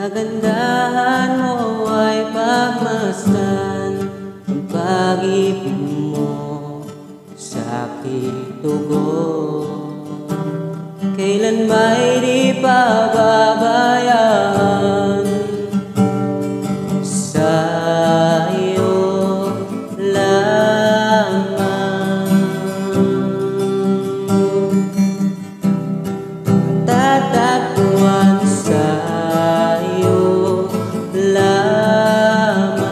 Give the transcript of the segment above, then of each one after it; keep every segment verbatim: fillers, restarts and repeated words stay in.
Kagandahan mo ay pagmasdan, ang pag-ibig mo sa aking tugon. Kailan may di pababayaan, sa iyo lamang matatagpuan, sa iyo lamang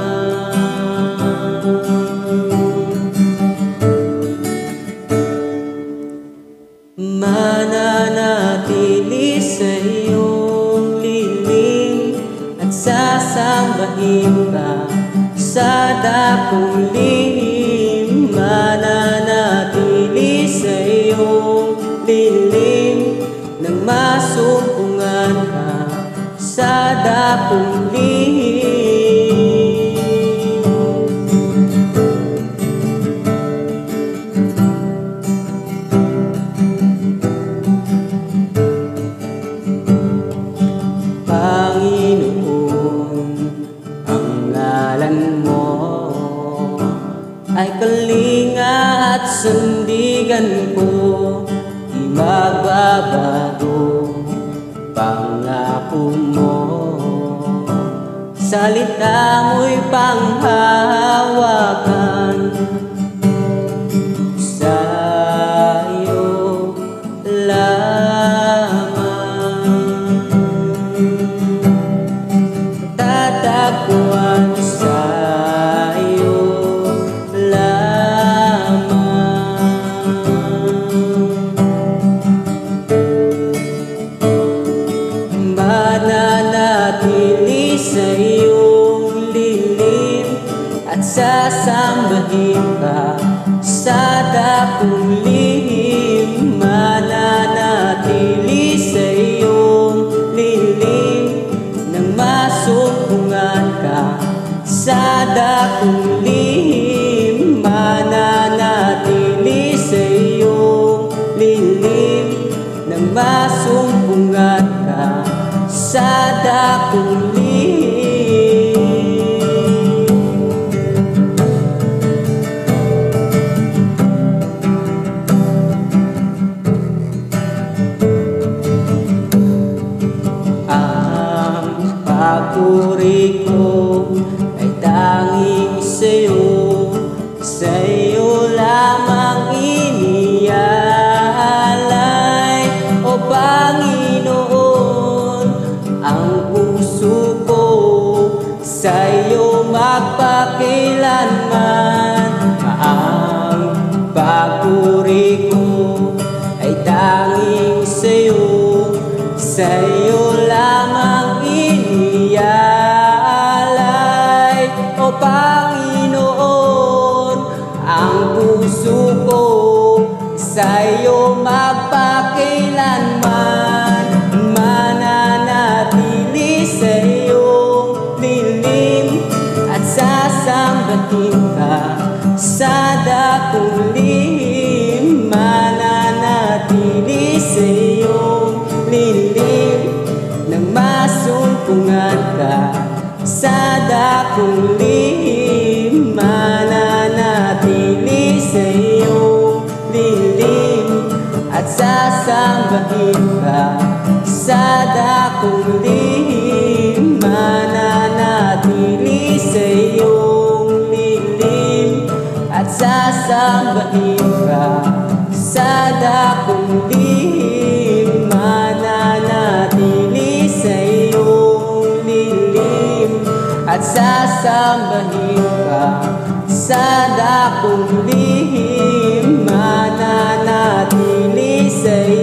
mananatili sa iyong lilim at sasambahin ka sa dakong lihim. Mananatili sa iyong lilim nang masumpungan ka sa dakong lihim. Panginoon, ang ngalan mo ay kalinga at sandigan ko, di magbabago pangako mo. Salita mo'y panghahawakan, sa iyo lamang tatagpuan, sa iyo lamang mananatili sa iyong lilim at sasambahin ka sa dakong lihim. Mananatili sa iyong lilim nang masumpungan ka sa dakong lihim. Mananatili sa iyong lilim nang masumpungan ka sa dakong lihim. Ang papuri ko ay tanging sa'yo, sa'yo lamang iniaalay, o Panginoon. Ang puso ko sa'yo magpakailanman. Ang papuri ko ay tanging sa'yo, sa'yo lamang iniaalay, o Panginoon. Ang puso ko sa'yo magpakailanman. Mananatili sa iyong lilim at sasambahin ka sa dakong lihim. Mananatili sa iyong lilim nang masumpungan ka sa dakong lihim. Mananatili sa iyong lilim at sasambahin ka sa dakong lihim. Mananatili sa iyong lilim at sasambahin ka sa dakong lihim. Mananatili sa iyong lilim at sasambahin ka sa dakong lihim. Mananatili sa